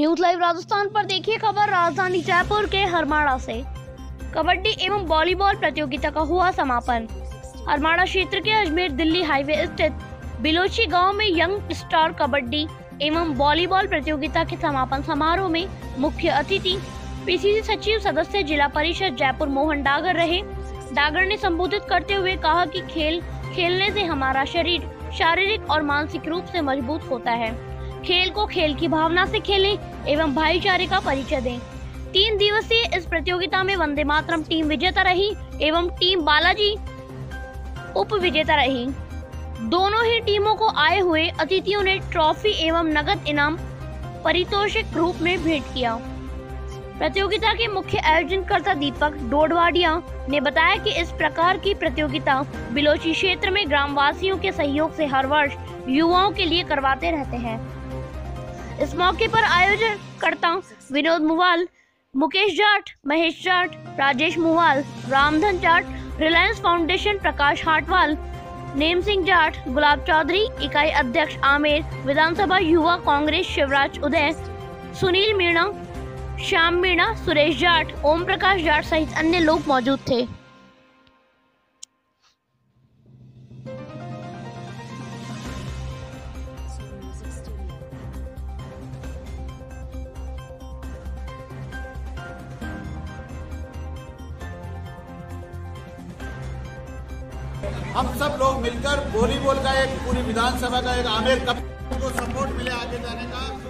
News live Rajasthan पर देखिए खबर राजधानी जयपुर के हरमाड़ा से। कबड्डी एवं वॉलीबॉल प्रतियोगिता का हुआ समापन। हरमाड़ा क्षेत्र के अजमेर दिल्ली हाईवे स्थित बिलोची गांव में यंग स्टार कबड्डी एवं वॉलीबॉल प्रतियोगिता के समापन समारोह में मुख्य अतिथि पीसीसी सचिव सदस्य जिला परिषद जयपुर मोहन डागर रहे। डागर ने संबोधित करते हुए कहा कि खेल खेलने से हमारा शरीर शारीरिक और मानसिक रूप से मजबूत होता है। खेल को खेल की भावना से खेलें एवं भाईचारे का परिचय दें। 3 दिवसीय इस प्रतियोगिता में वंदे मातरम टीम विजेता रही एवं टीम बालाजी उप विजेता रही। दोनों ही टीमों को आए हुए अतिथियों ने ट्रॉफी एवं नगद इनाम पारितोषिक रूप में भेंट किया। प्रतियोगिता के मुख्य आयोजनकर्ता दीपक डोडवाडिया ने बताया कि इस प्रकार की प्रतियोगिता बिलोची क्षेत्र में ग्रामवासियों के सहयोग से हर वर्ष युवाओं के लिए करवाते रहते हैं। इस मौके पर आयोजनकर्ता विनोद मुवाल, मुकेश जाट, महेश जाट, राजेश मुवाल, रामधन जाट, रिलायंस फाउंडेशन प्रकाश हाटवाल, नेम सिंह जाट, गुलाब चौधरी, इकाई अध्यक्ष आमेर, विधानसभा युवा कांग्रेस शिवराज उदय, सुनील मीणा, श्याम मीणा, सुरेश जाट, ओम प्रकाश जाट सहित अन्य लोग मौजूद थे। हम सब लोग मिलकर वॉलीबॉल का एक पूरी विधानसभा का एक आमेर कप को सपोर्ट मिले आगे जाने का।